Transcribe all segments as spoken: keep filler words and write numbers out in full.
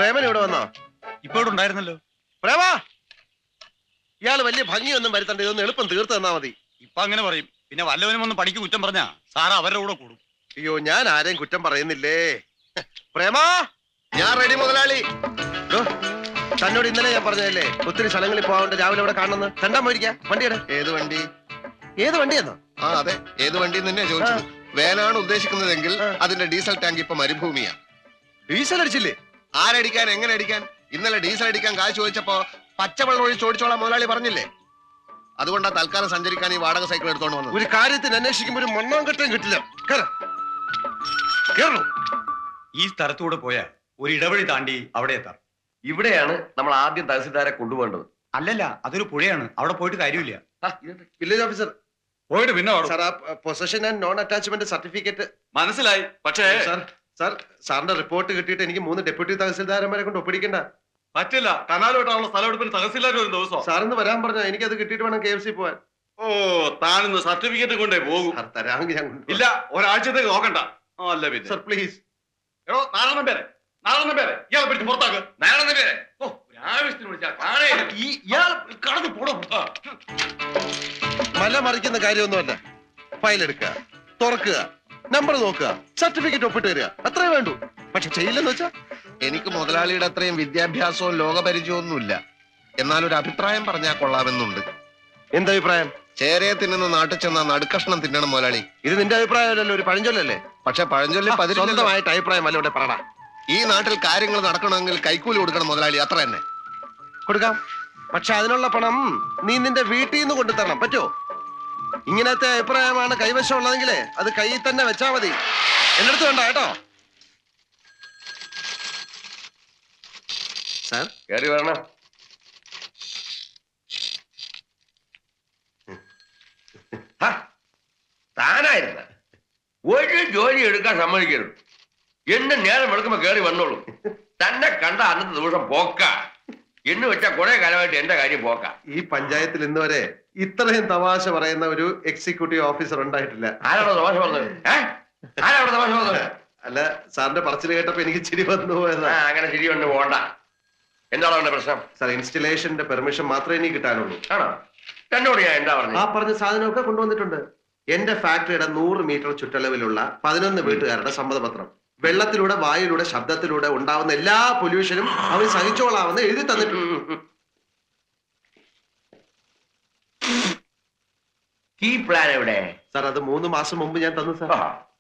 പ്രേമൻ ഇവിടെ വന്നോ? ഇപ്പൊ ഇവിടെ ഉണ്ടായിരുന്നല്ലോ. പ്രേമ, ഇയാള് വലിയ ഭംഗിയൊന്നും വരുത്തണ്ട, ഇതൊന്ന് എളുപ്പം തീർത്ത് തന്നാ മതി. ഇപ്പൊ അങ്ങനെ പറയും. പിന്നെ വല്ലവനും ഒന്ന് പണിക്ക് കുറ്റം പറഞ്ഞാ സാറ് അവരുടെ കൂടെ കൂടും. അയ്യോ, ഞാൻ ആരെയും കുറ്റം പറയുന്നില്ലേ. പ്രേമ, ഞാൻ റെഡി മുതലാളി. തന്നോട് ഇന്നലെ ഞാൻ പറഞ്ഞതല്ലേ ഒത്തിരി സ്ഥലങ്ങളിൽ പോകാണ്ട് രാവിലെ ഇവിടെ കാണുന്നു. കണ്ടാ പോയിരിക്കാം വണ്ടിയുടെ. ഏത് വണ്ടി? ഏത് വണ്ടിയെന്നോ? ആ അതെ, ഏത് വണ്ടി തന്നെ ചോദിച്ചത്. വേനാണ് ഉദ്ദേശിക്കുന്നതെങ്കിൽ അതിന്റെ ഡീസൽ ടാങ്ക് ഇപ്പൊ മരുഭൂമിയാ. ഡീസൽ അടിച്ചില്ലേ? ആരടിക്കാൻ, എങ്ങനെ അടിക്കാൻ? ഇന്നലെ ഡീസൽ അടിക്കാൻ കാശ് ചോദിച്ചപ്പോ പച്ചവെള്ളം ഒഴിച്ച് ഓടിച്ചോളാം മുതലാളി പറഞ്ഞില്ലേ. അതുകൊണ്ടാ തൽക്കാലം സഞ്ചരിക്കാൻ ഈ വാടക സൈക്കിൾ എടുത്തോണ്ട് വന്നത്. ഒരു കാര്യത്തിന് അന്വേഷിക്കുമ്പോ ഒരു മണ്ണാങ്കട്ടയും കിട്ടില്ല. ഈ സ്ഥലത്തൂടെ പോയാ ഒരു ഇടവഴി താണ്ടി അവിടെ എത്താം. ഇവിടെയാണ് നമ്മൾ ആദ്യം തഹസിൽദാരെ കൊണ്ടുപോകേണ്ടത്. അല്ലല്ല, അതൊരു പുഴയാണ്. അവിടെ പോയിട്ട് കാര്യമില്ല. വില്ലേജ് ഓഫീസർ പോയിട്ട് പിന്നെ സാർ, ആ possession and non attachment certificate മനസ്സിലായി. പക്ഷേ സാർ സാർ സാറിന്റെ റിപ്പോർട്ട് കിട്ടിയിട്ട് എനിക്ക് മൂന്ന് ഡെപ്യൂട്ടി തഹസിൽദാരന്മാരെ കൊണ്ട് ഒപ്പിടിക്കണ്ട. പറ്റില്ല. കനാലോട്ടാണുള്ള സ്ഥലം എടുപ്പിന് തഹസിൽദാർ ഒരു ദിവസം. സാറിന്ന് വരാൻ പറഞ്ഞാ എനിക്ക് അത് കിട്ടിയിട്ട് വേണം കെ എഫ് സി പോവാൻ. ഓ, താനിന്ന് സർട്ടിഫിക്കറ്റ് കൊണ്ടേ പോകും. തരാമെങ്കിൽ ഞാൻ ഇല്ല, ഒരാഴ്ചത്തേക്ക് നോക്കണ്ട. അല്ല പിന്നെ സാർ പ്ലീസ്. എടോ, നാലെണ്ണം പേരെ നാലെണ്ണം പേരെ ഇയാളെ പിടിച്ച് പുറത്താക്ക്. നാലെണ്ണം പേരെ ഓ ആവശ്യത്തിന് വിളിച്ചാൽ കാണേ ഇയാൾ കടന്നു പോടോ. മല മറിക്കുന്ന കാര്യമൊന്നുമല്ല. ഫയൽ എടുക്കുക, തുറക്കുക, നമ്പർ നോക്കുക, സർട്ടിഫിക്കറ്റ് ഒപ്പിട്ട് തരിക, അത്രേ വേണ്ടൂ. പക്ഷെ ചെയ്യില്ലെന്ന് വെച്ചാ എനിക്ക് മുതലാളിയുടെ അത്രയും വിദ്യാഭ്യാസവും ലോകപരിചയവും ഒന്നുമില്ല. എന്നാലൊരു അഭിപ്രായം പറഞ്ഞാൽ കൊള്ളാമെന്നുണ്ട്. എന്തഭിപ്രായം? ചേരയെ തിന്നുന്ന നാട്ടിൽ ചെന്ന നടുക്കഷ്ണം തിന്നണം മുതലാളി. ഇത് നിന്റെ അഭിപ്രായമല്ലല്ലോ, ഒരു പഴഞ്ചൊല്ലല്ലേ. പക്ഷെ പഴഞ്ചൊല്ലി സ്വന്തമായിട്ട് അഭിപ്രായം അല്ല ഇവിടെ പറടാ. ഈ നാട്ടിൽ കാര്യങ്ങൾ നടക്കണമെങ്കിൽ കൈക്കൂലി കൊടുക്കണം മുതലാളി, അത്ര തന്നെ. കൊടുക്കാം, പക്ഷെ അതിനുള്ള പണം നീ നിന്റെ വീട്ടിൽ നിന്ന് കൊണ്ടുതരണം. പറ്റുമോ? ഇങ്ങനത്തെ അഭിപ്രായമാണ് കൈവശം ഉള്ളതെങ്കിലേ അത് കയ്യിൽ തന്നെ വെച്ചാ മതി. എന്റെ അടുത്ത് വേണ്ട കേട്ടോ. സാർ കയറി വരണം. താനായിരുന്ന ഒരു ജോലി എടുക്കാൻ സമ്മതിക്കരുത്. എന്നെ നേരം എടുക്കുമ്പോ കയറി വന്നോളൂ. തന്നെ കണ്ട അന്നത്തെ ദിവസം പോക്ക. എന്ന് വെച്ചാൽ കുറെ കാലമായിട്ട് എന്റെ കാര്യം പോക്ക. ഈ പഞ്ചായത്തിൽ ഇന്ന് വരെ ഇത്രയും തമാശ പറയുന്ന ഒരു എക്സിക്യൂട്ടീവ് ഓഫീസർ ഉണ്ടായിട്ടില്ല. ആരാണോ തമാശ പറഞ്ഞത്? ആരാണോ തമാശ പറഞ്ഞത്? അല്ല, സാറിന്റെ പറച്ചിൽ കേട്ടപ്പോ എനിക്ക് ചിരി വന്നു പോയതാ. അങ്ങനെ ചിരി വന്ന് പോണ്ട. എന്താണോ എന്റെ പ്രശ്നം? സാർ, ഇൻസ്റ്റലേഷന്റെ പെർമിഷൻ മാത്രമേ എനിക്ക് കിട്ടാനുള്ളൂ. ആണോ? എന്നോട് ഞാൻ എന്താ പറഞ്ഞു? ആ പറഞ്ഞ സാധനമൊക്കെ കൊണ്ടുവന്നിട്ടുണ്ട്. എന്റെ ഫാക്ടറിയുടെ നൂറ് മീറ്റർ ചുറ്റളവിലുള്ള പതിനൊന്ന് വീട്ടുകാരുടെ സമ്മതപത്രം. വെള്ളത്തിലൂടെ, വായുവിലൂടെ, ശബ്ദത്തിലൂടെ ഉണ്ടാവുന്ന എല്ലാ പൊല്യൂഷനും അവർ സഹിച്ചോളാമെന്ന് എഴുതി തന്നിട്ടുണ്ട്. ഈ പ്ലാൻ എവിടെ? സാർ, അത് മൂന്ന് മാസം മുമ്പ് ഞാൻ തന്നു സാർ.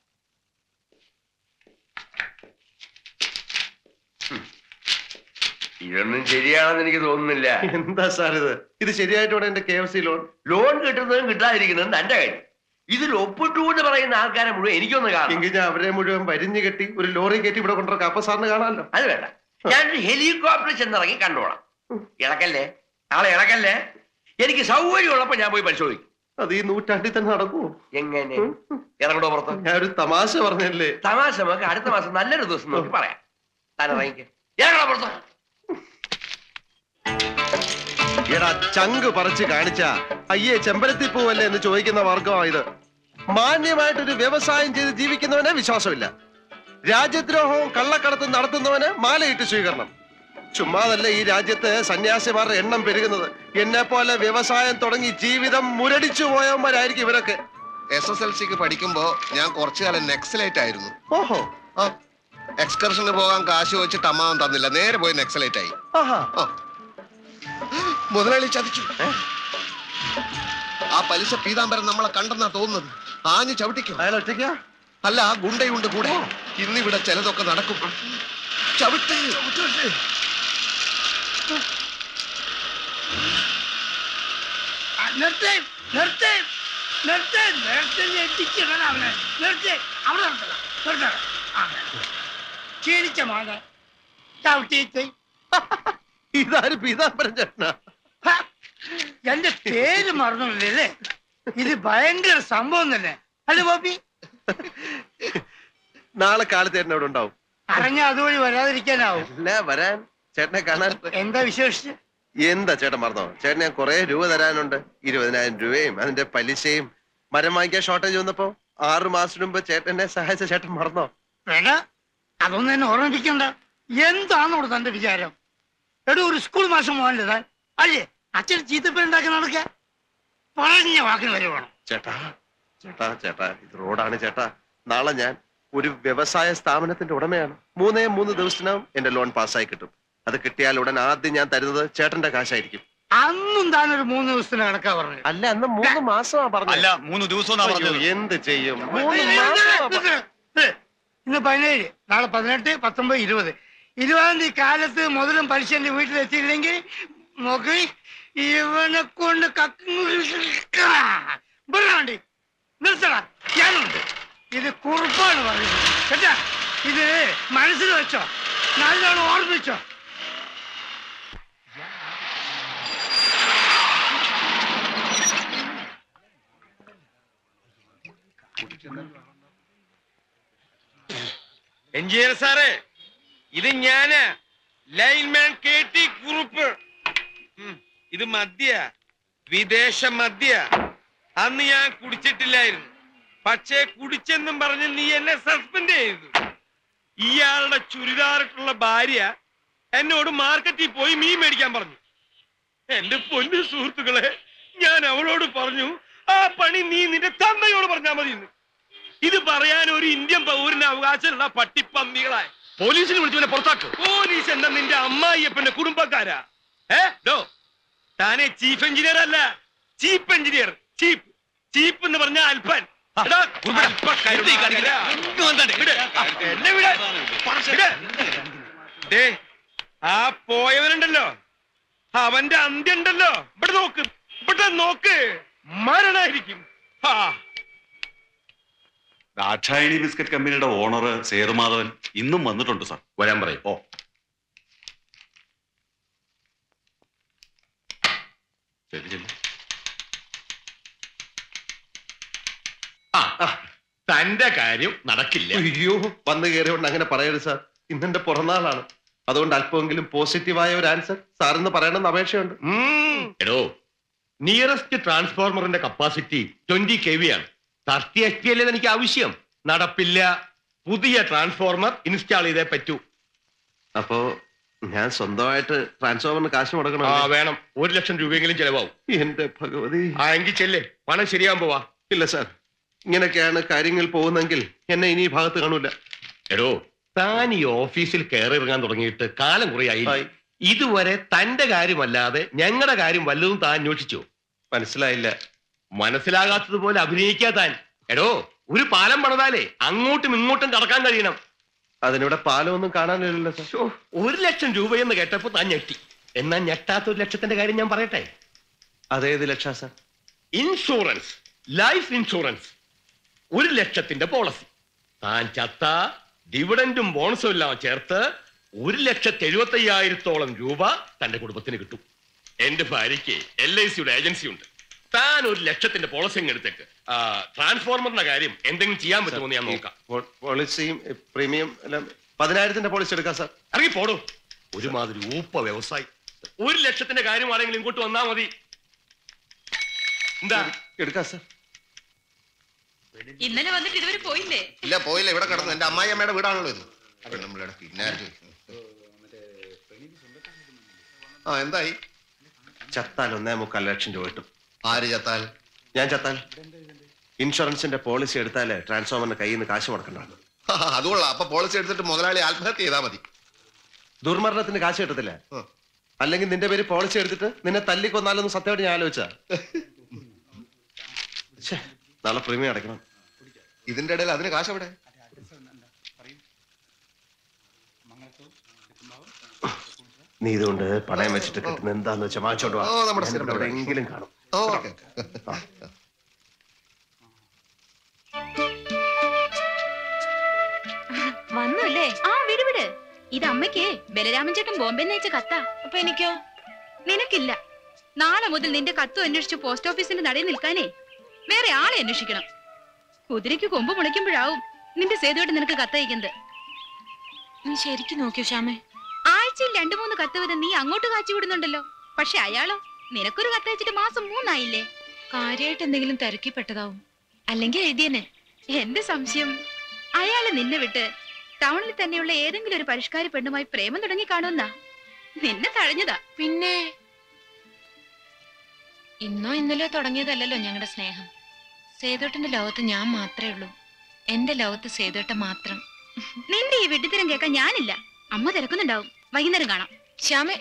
ഇതൊന്നും ശരിയാണെന്ന് എനിക്ക് തോന്നുന്നില്ല. എന്താ സാർ ഇത്? ഇത് ശരിയായിട്ടോടെ എന്റെ K F C loan loan കിട്ടുന്നതും കിട്ടാതിരിക്കുന്നതും എന്റെ കാര്യം. ഇതിൽ ഒപ്പിട്ടു എന്ന് പറയുന്ന ആൾക്കാരെ മുഴുവൻ എനിക്കൊന്ന് കാണാം. എങ്കിൽ ഞാൻ അവരെ മുഴുവൻ വരിഞ്ഞു കെട്ടി ഒരു ലോറി കെട്ടി ഇവിടെ കൊണ്ടുവരാം. അപ്പൊ സാറിന് കാണാമല്ലോ. അത് വേണ്ട, ഞാനൊരു ഹെലികോപ്റ്റർ ചെന്നിറങ്ങി കണ്ടോളാം. ഇളക്കല്ലേ, ആളെ ഇളക്കല്ലേ. എനിക്ക് സൗകര്യമുള്ളപ്പോ ഞാൻ പോയി പരിശോധിക്കും. അത് ഈ നൂറ്റാണ്ടിൽ തന്നെ നടക്കുമോ? എങ്ങനെ ഇറങ്ങടോ പുറത്ത്? ഞാൻ ഒരു തമാശ പറഞ്ഞല്ലേ. തമാശ നമുക്ക് അടുത്ത മാസം നല്ലൊരു ദിവസം നോക്കി പറയാം. താൻ ഇറങ്ങിക്ക്, ഇറങ്ങടോ പുറത്ത്. എടാ, ചങ്ക് പറിച്ച് കാണിച്ച അയ്യേ ചെമ്പരത്തി പൂവല്ലേ എന്ന് ചോദിക്കുന്ന വർഗമാ ഇത്. മാന്യമായിട്ടൊരു വ്യവസായം ചെയ്ത് ജീവിക്കുന്നവനെ വിശ്വാസമില്ല. രാജ്യദ്രോഹവും കള്ളക്കടത്തും നടത്തുന്നവന് മാലയിട്ട് സ്വീകരണം. ചുമ്മാതല്ല ഈ രാജ്യത്ത് സന്യാസിമാരുടെ എണ്ണം പെരുകുന്നത്. എന്നെ പോലെ വ്യവസായം തുടങ്ങി ജീവിതം മുരടിച്ചു പോയവന്മാരായിരിക്കും ഇവരൊക്കെ. എസ് എസ് എൽ സിക്ക് പഠിക്കുമ്പോ ഞാൻ കുറച്ചു കാലം നെക്സലൈറ്റ് ആയിരുന്നു. ഓഹോ. ആ, എക്സ്കർഷന് പോകാൻ കാശ് വെച്ചിട്ട് അമ്മാവൻ തന്നില്ല, നേരെ പോയി നെക്സലൈറ്റ് ആയി. മുതലാളി ചതിച്ചു. ആ പലിശ പീതാംബരൻ നമ്മളെ കണ്ടെന്നാ തോന്നുന്നത്. ആഞ്ഞു ചവിട്ടിക്കും. അയാൾ ഒറ്റയ്ക്കാ? അല്ല, ആ ഗുണ്ടയുണ്ട് കൂടെ. ഇന്നിവിടെ ചിലതൊക്കെ നടക്കും. ചവിട്ടി നിർത്തേ നിർത്തേ നിർത്തേ നിർത്തേ ഞെട്ടിച്ചിടണം അവനെ. നിർത്തേ അവിടെ നിർത്തണം നിർത്തണം. ക്ഷീണിച്ച മാങ്ങ ചവിട്ടിയിട്ട് ഇതാര് പീതാംബരൻ ചേട്ടനാ? എന്റെ പേര് മറന്നില്ലേ? ഇത് ഭയങ്കര സംഭവം തന്നെ അല്ലേ ബോബി? നാളെ കാലത്ത് ചേട്ടൻ അവിടെ ഉണ്ടാവും. അറിഞ്ഞ അതുവഴി വരാതിരിക്കാനാവും. അല്ല, വരാൻ ചേട്ടനെ കാണാൻ. എന്താ വിശേഷിച്ച്? എന്താ ചേട്ടൻ മറന്നോ? ചേട്ടൻ ഞാൻ കുറെ രൂപ തരാനുണ്ട്. ഇരുപതിനായിരം രൂപയും അതിന്റെ പലിശയും. മരം വാങ്ങിക്കാൻ ഷോർട്ടേജ് വന്നപ്പോ ആറു മാസത്തിന് മുമ്പ് ചേട്ടനെ സഹായിച്ച ചേട്ടൻ മറന്നോ? വേണ്ട, അതൊന്നും എന്നെ ഓർമ്മിപ്പിക്കണ്ട. എന്താണ് അവിടെ തന്റെ വിചാരം? എടോ ഒരു സ്കൂൾ മാസം പോകാനില്ല അല്ലേ? അച്ഛൻ ചീത്തപ്പേരുണ്ടാക്കി നടക്കുക പറഞ്ഞ വാക്കിന് വരെ വേണം. ചേട്ടാ ചേട്ടാ ചേട്ടാ ഇത് റോഡാണ് ചേട്ടാ. നാളെ ഞാൻ ഒരു വ്യവസായ സ്ഥാപനത്തിന്റെ ഉടമയാണ്. മൂന്നേ മൂന്ന് ദിവസത്തിനകം എന്റെ ലോൺ പാസ്സായി കിട്ടും. അത് കിട്ടിയാൽ ഉടൻ ആദ്യം ഞാൻ തരുന്നത് ചേട്ടന്റെ കാശായിരിക്കും. അന്നും താനൊരു മൂന്ന് ദിവസത്തിന് കണക്കാ പറഞ്ഞു. അല്ല അന്ന് മൂന്ന് മാസമാ അല്ല പറഞ്ഞത്. മൂന്ന് ദിവസം എന്ത് ചെയ്യും? മൂന്ന് മാസമാ പറഞ്ഞത്. ഇന്ന് പതിനേഴ്, നാളെ പതിനെട്ട്, പത്തൊമ്പത്, ഇരുപത്. ഇരുപതാം തീയതി കാലത്ത് മുതലും പലിശ എന്റെ വീട്ടിലെത്തിയില്ലെങ്കിൽ നോക്കി ഇവനെ കൊണ്ട് കക്കുണ്ടി നിർത്തണ. ഞാനുണ്ട്. ഇത് കുറുപ്പാണ് പറയുന്നത് കേട്ടാ. ഇത് മനസ്സിൽ വെച്ചോ, നല്ലോണം ഓർമ്മിച്ചോ. എഞ്ചിനീയർ സാറേ, ഇത് ഞാനാ, ലൈൻമാൻ കെ ടി കുറുപ്പ്. ഇത് മദ്യ, വിദേശ മദ്യ. അന്ന് ഞാൻ കുടിച്ചിട്ടില്ലായിരുന്നു, പക്ഷേ കുടിച്ചെന്നും പറഞ്ഞ് നീ എന്നെ സസ്പെൻഡ് ചെയ്തു. ഇയാളുടെ ചുരിദാറിട്ടുള്ള ഭാര്യ എന്നോട് മാർക്കറ്റിൽ പോയി മീൻ മേടിക്കാൻ പറഞ്ഞു. എന്റെ പൊന്നു സുഹൃത്തുക്കളെ, ഞാൻ അവളോട് പറഞ്ഞു ആ പണി നീ നിന്റെ തന്നയോട് പറഞ്ഞാൽ മതി. ഇത് പറയാൻ ഒരു ഇന്ത്യൻ പൗരന് അവകാശമുള്ള പട്ടിപ്പന്നികളായ പോലീസിന് വിളിച്ചു പുറത്താക്ക്. പോലീസ് എന്താ നിന്റെ അമ്മായിയപ്പന്റെ കുടുംബക്കാരാ? ഏ ഡോ, താനെ ചീഫ് എഞ്ചിനീയർ അല്ല, ചീഫ് എഞ്ചിനീയർ. ചീപ്പ് ചീപ്പ് എന്ന് പറഞ്ഞ അൽപ്പൻ. ആ പോയവനുണ്ടല്ലോ, അവന്റെ അന്ത്യണ്ടല്ലോ. ഇവിടെ നോക്ക്, ഇവിടെ നോക്ക്, മരണായിരിക്കും. ആ ദാക്ഷായണി ബിസ്ക്കറ്റ് കമ്പനിയുടെ ഓണർ സേതുമാധവൻ ഇന്നും വന്നിട്ടുണ്ട് സാർ. വരാൻ പറയും. ഓ ശരി ശരി. തന്റെ കാര്യം നടക്കില്ല. അയ്യോ, വന്നു കയറിയോണ്ട് അങ്ങനെ പറയരുത് സാർ. ഇന്നെന്റെ പിറന്നാളാണ്. അതുകൊണ്ട് അല്പമെങ്കിലും പോസിറ്റീവായ ഒരു ആൻസർ സാറിന്ന് പറയണമെന്ന് അപേക്ഷയുണ്ട്. എടോ, നിയറസ്റ്റ് ട്രാൻസ്ഫോർമറിന്റെ കപ്പാസിറ്റി ട്വന്റി കെ വി ആണ്. തർട്ടി എച്ച് പി അല്ലേ എനിക്ക് ആവശ്യം. നടപ്പില്ല. പുതിയ ട്രാൻസ്ഫോർമർ ഇൻസ്റ്റാൾ ചെയ്തേ പറ്റൂ. അപ്പോ ഞാൻ സ്വന്തമായിട്ട് ട്രാൻസ്ഫോമറിന് കാശ് മുടക്കണം. ആ വേണം. ഒരു ലക്ഷം രൂപയെങ്കിലും ചെലവാവും. എന്റെ ഭഗവതി. ആ എങ്കിൽ ചെല്ലേ, പണം ശരിയാകുമ്പോ വാ. ഇല്ല സാർ, ഇങ്ങനെയൊക്കെയാണ് കാര്യങ്ങൾ പോകുന്നെങ്കിൽ എന്നെ ഇനി ഈ ഭാഗത്ത് കാണൂല. എടോ, താൻ ഈ ഓഫീസിൽ കയറി ഇറങ്ങാൻ തുടങ്ങിയിട്ട് കാലം കുറയായി. ഇതുവരെ തന്റെ കാര്യമല്ലാതെ ഞങ്ങളുടെ കാര്യം വല്ലതും താൻ അന്വേഷിച്ചോ? മനസ്സിലായില്ല. മനസ്സിലാകാത്തതുപോലെ അഭിനയിക്കാ താൻ. എടോ, ഒരു പാലം പണിതാലേ അങ്ങോട്ടും ഇങ്ങോട്ടും കടക്കാൻ കഴിയണം. അതിനിവിടെ പാലമൊന്നും കാണാനില്ലല്ലോ സാർ. ശോ, ഒരു ലക്ഷം രൂപയെന്ന് കേട്ടപ്പോ താൻ ഞെട്ടി. എന്നാ ഞെട്ടാത്ത ഒരു ലക്ഷത്തിന്റെ കാര്യം ഞാൻ പറയട്ടെ. അതേത് ലക്ഷ സാർ? Insurance, life insurance. ഒരു ലക്ഷത്തിന്റെ പോളിസി. താൻ ചത്ത ഡിവിഡന്റും ബോണസും എല്ലാം ചേർത്ത് ഒരു ലക്ഷത്തി എഴുപത്തി അയ്യായിരത്തോളം രൂപ തന്റെ കുടുംബത്തിന് കിട്ടും. എന്റെ ഭാര്യയ്ക്ക് എൽ ഐ സിയുടെ ഏജൻസി ഉണ്ട്. താൻ ഒരു ലക്ഷത്തിന്റെ പോളിസി എടുത്തേക്ക്. ട്രാൻസ്ഫോർമറിന്റെ കാര്യം എന്തെങ്കിലും ചെയ്യാൻ പറ്റുമെന്ന് ഞാൻ നോക്കാം. പോളിസിയും പ്രീമിയം എല്ലാം പതിനായിരത്തിന്റെ പോളിസി എടുക്കാം സാർ. ഇറങ്ങി പോടോ, ഒരുമാതിരി ഊപ്പ വ്യവസായി. ഒരു ലക്ഷത്തിന്റെ കാര്യമാണെങ്കിൽ ഇങ്ങോട്ട് വന്നാ മതി. എന്താ എടുക്കാം സാർ. ഇന്നലെ വന്നിട്ട് ഇതുവരെ പോയില്ലേ? ഇല്ല, പോയില്ല. ഇവിടെ കിടന്നു. എന്റെ അമ്മായി അമ്മയുടെ വീടാണല്ലോ ഇത്. പിന്നെ ആ എന്തായി? ചത്താൽ ഒന്നേ മുക്കാൽ ലക്ഷം രൂപ കിട്ടും. ആര് ചത്താൽ? ഞാൻ ചത്താൽ ഇൻഷുറൻസിന്റെ പോളിസി എടുത്താലേ ട്രാൻസ്ഫോമറിന്റെ കയ്യിൽ നിന്ന് കാശ് മുടക്കണ്ടാണ്. അതുകൊള്ളാം. അപ്പൊ പോളിസി എടുത്തിട്ട് മുതലാളി ആത്മഹത്യ ചെയ്താൽ മതി. ദുർമരണത്തിന് കാശ് കിട്ടത്തില്ല. അല്ലെങ്കിൽ നിന്റെ പേര് പോളിസി എടുത്തിട്ട് നിന്നെ തല്ലിക്കൊന്നാലൊന്നും സത്യമായിട്ട് ഞാൻ ആലോചിച്ചാ. നാളെ പ്രീമിയം അടയ്ക്കണം. ഇതിന്റെ ഇടയിൽ അതിന് കാശ് എവിടെ? നീ ഇതുകൊണ്ട് പണയം വെച്ചിട്ട് കിട്ടുന്ന എന്താന്ന് വെച്ചാൽ വാങ്ങിച്ചോണ്ട് വാ. എവിടെയെങ്കിലും കാണും. വന്നല്ലേ? ആ വിട് വിട്. ഇത് അമ്മയ്ക്ക് ബലരാമൻ ചേട്ടൻ ബോംബെ അയച്ച കത്താ. അപ്പൊ എനിക്കോ? നിനക്കില്ല. നാളെ മുതൽ നിന്റെ കത്തും അന്വേഷിച്ച് പോസ്റ്റ് ഓഫീസിന്റെ നടയിൽ നിൽക്കാനേ വേറെ ആളെ അന്വേഷിക്കണം. കുതിരയ്ക്ക് കൊമ്പ് മുളയ്ക്കുമ്പോഴാവും നിന്റെ സേതുവായിട്ട് നിനക്ക് കത്തയക്കുന്നത്. നീ ശരിക്കും നോക്കിയോ ശ്യാമേ? ആഴ്ചയിൽ രണ്ടു മൂന്ന് കത്ത് വരെ നീ അങ്ങോട്ട് കാച്ചി വിടുന്നുണ്ടല്ലോ. പക്ഷെ അയാളോ നിനക്കൊരു കത്തയച്ചിട്ട് മാസം മൂന്നായില്ലേ. കാര്യമായിട്ട് എന്തെങ്കിലും തിരക്കിപ്പെട്ടതാവും, അല്ലെങ്കിൽ എഴുതിയനെ. എന്റെ സംശയം അയാള് നിന്നെ വിട്ട് ടൗണിൽ തന്നെയുള്ള ഏതെങ്കിലും ഒരു പരിഷ്കാര പെണ്ണുമായി പ്രേമം തുടങ്ങി കാണുമെന്നാ. നിന്നെ തഴഞ്ഞതാ. പിന്നെ ഇന്നോ ഇന്നലെയോ തുടങ്ങിയതല്ലല്ലോ ഞങ്ങളുടെ സ്നേഹം. സേതോട്ടന്റെ ലോകത്ത് ഞാൻ മാത്രമേ ഉള്ളൂ. എന്റെ ലോകത്ത് സേതോട്ട മാത്രം. നിന്റെ ഈ വെട്ടിത്തരം കേൾക്കാൻ ഞാനില്ല. അമ്മ തിരക്കുന്നുണ്ടാവും. വൈകുന്നേരം കാണാം. ശ്യാമേ,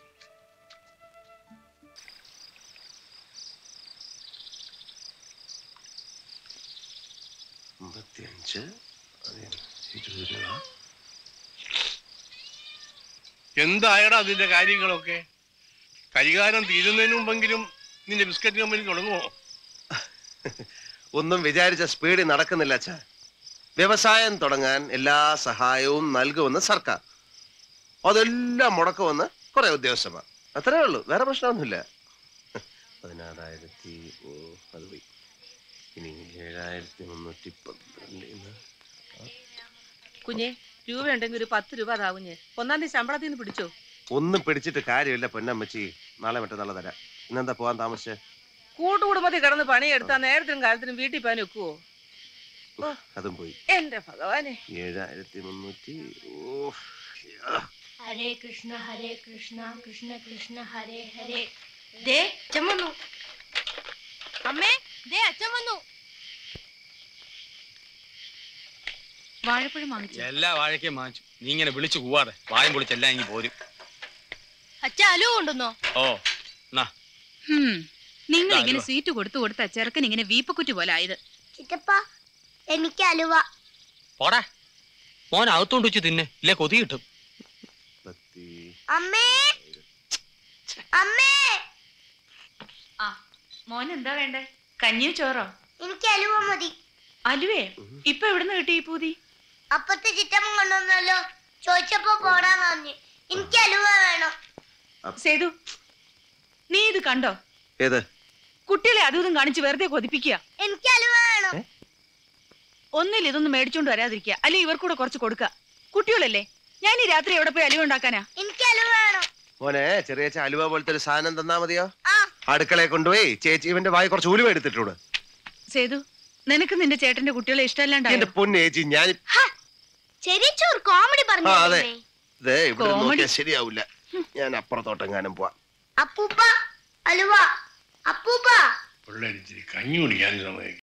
എന്തായടാ അതിന്റെ കാര്യങ്ങളൊക്കെ? കരികാലം തീരുന്നതിന് മുമ്പെങ്കിലും നിന്റെ ബിസ്ക്കറ്റ് കമ്പനി തുടങ്ങുമോ? ഒന്നും വിചാരിച്ച സ്പീഡിൽ നടക്കുന്നില്ല അച്ഛാ. വ്യവസായം തുടങ്ങാൻ എല്ലാ സഹായവും നൽകുമെന്ന് സർക്കാർ. അതെല്ലാം മുടക്കുമെന്ന് കുറെ ഉദ്യോഗസ്ഥന്മാർ. അത്രേ ഉള്ളൂ, വേറെ പ്രശ്നമൊന്നുമില്ല. പതിനാറായിരത്തി അത് പോയി. ഇനി ഏഴായിരത്തി മുന്നൂറ്റി പന്ത്രണ്ട്. കുഞ്ഞെ, രൂപ ഉണ്ടെങ്കിൽ ഒരു പത്ത് രൂപ അതാ കുഞ്ഞെ. ഒന്നാം തീയതി ശമ്പളത്തിൽ നിന്ന് പിടിച്ചോ? ഒന്നും പിടിച്ചിട്ട് കാര്യമില്ല പൊന്നമ്മച്ചി. നാളെ മറ്റന്നാളെ തരാം. ഇന്നെന്താ പോവാൻ താമസിച്ചേ? കൂട്ടുകുടുംബത്തിൽ കിടന്ന് പണിയെടുത്താ നേരത്തിനും കാലത്തിനും വീട്ടിൽ പോകാൻ ഒക്കുവോ? അതും പോയി. എന്റെ ഭഗവാനെ, ഏഴായിരത്തി മുന്നൂറ്റി. ഹരേ കൃഷ്ണ ഹരേ കൃഷ്ണ കൃഷ്ണ കൃഷ്ണ ഹരേ ഹരേ. ദേ അച്ഛൻ വന്നു. അമ്മേ, ദേ അച്ഛൻ വന്നു. വാഴപ്പഴം വാങ്ങിച്ചു. എല്ലാ വാഴയ്ക്കും വാങ്ങിച്ചു. നീ ഇങ്ങനെ വിളിച്ചു പോവാതെ വായം പൊളിച്ചെല്ലാം ഇങ്ങ് പോരും. അച്ഛൻ അലു കൊണ്ടുവന്നോ? ഓ എന്നാ. നിങ്ങൾ ഇങ്ങനെ സീറ്റ് കൊടുത്തു കൊടുത്ത ചെറുക്കൻ ഇങ്ങനെ വീപ്പക്കുറ്റി പോലെ ആയത്. ചിറ്റപ്പ, എനിക്ക് അലുവ. പോടാ മോൻ അകത്തോണ്ട് വെച്ച് തിന്നെ, ഇല്ലേ കൊതി കിട്ടും. അമ്മേ, അമ്മേ. ആ മോൻ എന്താ വേണ്ടേ? കഞ്ഞിയോ ചോറോ? എനിക്ക് അലുവ മതി. അലുവേ? ഇപ്പൊ എവിടുന്ന് കിട്ടി ഈ പൂതി? അപ്പത്തെ ചിറ്റമ്മ കൊണ്ടുവന്നല്ലോ. ചോദിച്ചപ്പോ പോടാൻ പറഞ്ഞു. എനിക്ക് അലുവ വേണം. സേതു, നീ ഇത് കണ്ടോ? ഏത്? കുട്ടികളെ അതും ഇതും കാണിച്ച് വെറുതെ കൊതിപ്പിക്കുക. എനിക്ക് അലുവ വേണം. ഒന്നിൽ ഇതൊന്നും മേടിച്ചോണ്ട് വരാതിരിക്കുക, അല്ലെങ്കിൽ ഇവർക്കൂടെ കുറച്ച് കൊടുക്കുക. കുട്ടികളല്ലേ, ഞാൻ ഈ രാത്രി എവിടെ പോയി അലുവ ഉണ്ടാക്കാനാ? എനിക്ക് അലുവ വേണം. മോനെ, ചെറിയ അലുവ പോലത്തെ ഒരു സാധനം തന്നാ മതിയോ? അടുക്കളയെ കൊണ്ടുപോയി ചേച്ചി ഇവന്റെ വായി കുറച്ച് ഉലുവ എടുത്തിട്ടുണ്ട്. സേതു, നിനക്ക് നിന്റെ ചേട്ടന്റെ കുട്ടികളെ ഇഷ്ടമല്ലാണ്ടായോ? എന്റെ പൊന്നു ചേച്ചി, ഞാൻ ചെറിയ കോമഡി പറഞ്ഞു. അതെ, ഇതേ ഇവിടെ നോക്കിയാൽ ശരിയാവില്ല. ഞാൻ അപ്പുറത്തോട്ടെങ്ങാനും പോവാ. അപ്പൂപ്പ അലുവ. അപ്പൂപ്പ പിള്ളേരിച്ചിരി കഞ്ഞി കുടിക്കാൻ സമയം.